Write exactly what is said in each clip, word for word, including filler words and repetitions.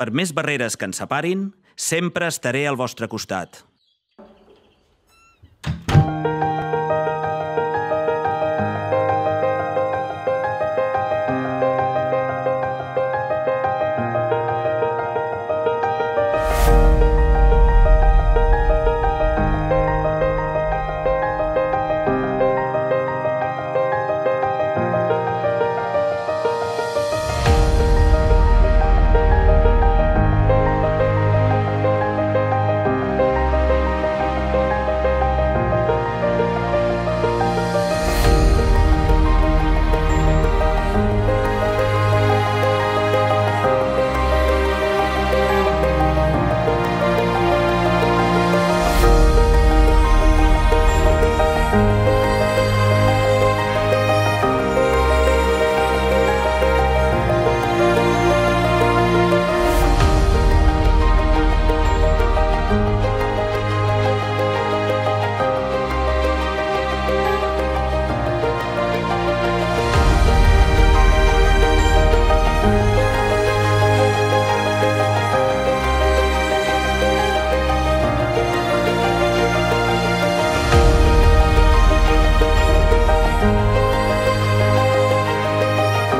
Per més barreres que ens separin, sempre estaré al vostre costat.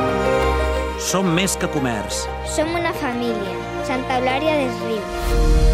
Som més que comerç. Som una família. Santa Eulària des Riu.